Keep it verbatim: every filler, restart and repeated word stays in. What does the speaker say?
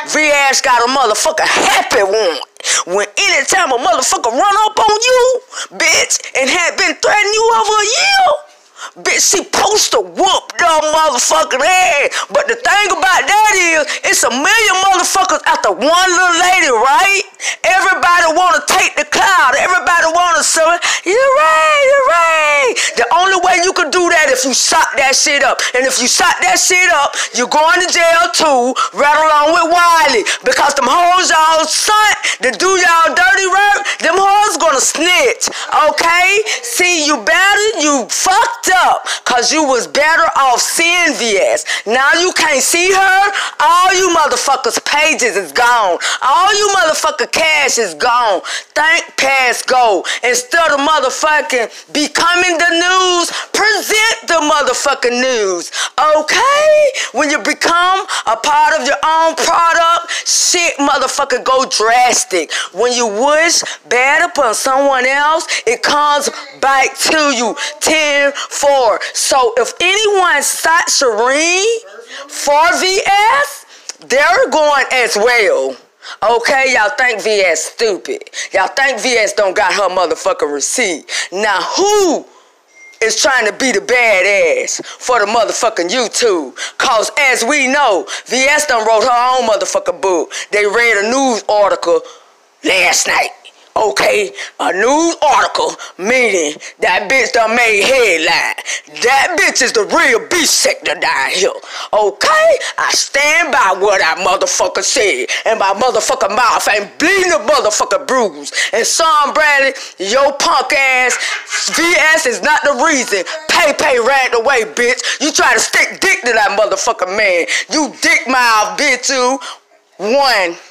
V-Ass got a motherfucker happy one. When anytime a motherfucker run up on you, bitch, and had been threatening you over a year, bitch, she supposed to whoop them motherfucking ass. But the thing about that is, it's a million motherfuckers after one little lady, right? Everybody want to take the cloud. Everybody want to say, you're right, you're right. The only way you can do that if you shot that shit up. And if you shot that shit up, you're going to jail too, right along with Wiley. Because them hoes y'all sent to do y'all dirty work, them hoes gonna snitch, okay? See, you better, you fucked up, cause you was better off seeing V-Ass. Now you can't see her. All you motherfuckers' pages is gone. All you motherfucker cash is gone. Thank past go. Instead of motherfucking becoming the news, present the motherfucking news. Okay? When you become a part of your own product, shit motherfucker go drastic. When you wish bad upon someone else, it comes back to you ten four. So if anyone shot Shireen for V-Ass, they're going as well. Okay, y'all think V-Ass stupid. Y'all think V-Ass don't got her motherfucking receipt. Now who is trying to be the badass for the motherfucking YouTube? Cause as we know, V-Ass done wrote her own motherfucking book. They read a news article last night. Okay, a news article meaning that bitch done made headline. That bitch is the real beast sector down here. Okay, I stand by what I motherfucker said, and my motherfucking mouth ain't bleeding a motherfucker bruise. And Sean Bradley, your punk ass, V-Ass is not the reason Pay Pay ran away, bitch. You try to stick dick to that motherfucker man. You dick mouth, bitch, you. One.